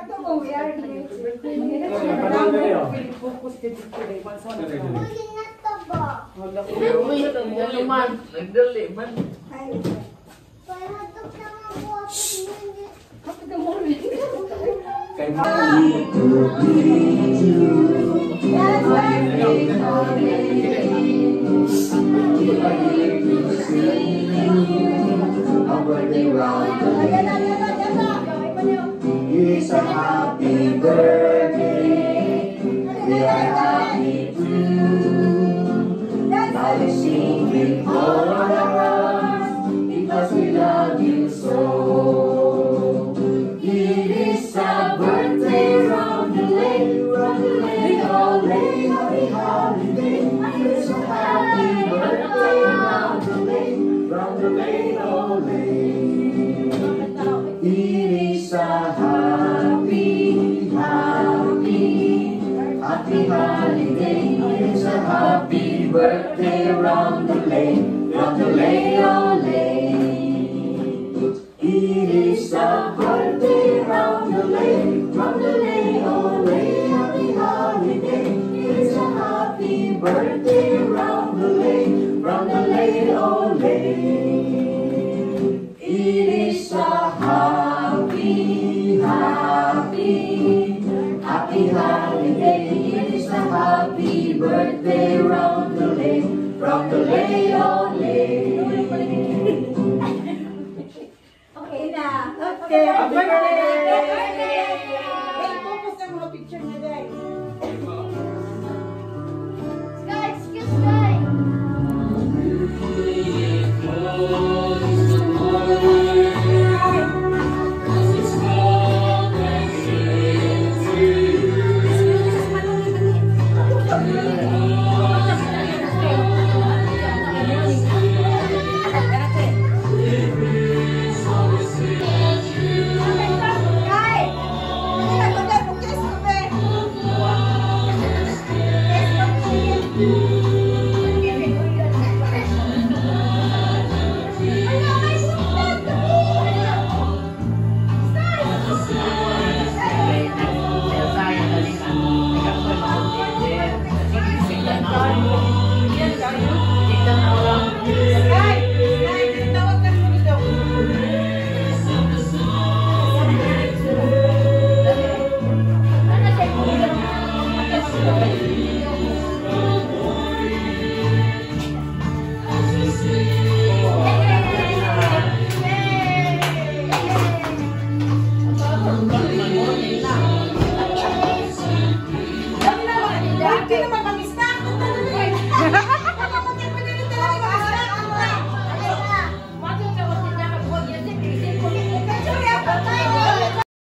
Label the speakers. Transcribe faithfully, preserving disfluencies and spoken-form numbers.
Speaker 1: It's a happy birthday. We are happy too. Now we sing with all our hearts because we love you so. It is a birthday round the lane, round the lane, all lane, happy holiday. It's a happy birthday round the lane, round the lane, all lane. It is a happy, happy, happy holiday. It's a happy birthday round the lane, round the lane, oh lane. It is a birthday round the lane, round the lane, oh lane. Happy holiday. It's a happy birthday round the lane, round the lane, oh lane. It is a happy, happy, happy holiday. It is a happy birthday round the lane, round the lane, oh lane.
Speaker 2: Okay na.
Speaker 3: Okay, happy birthday!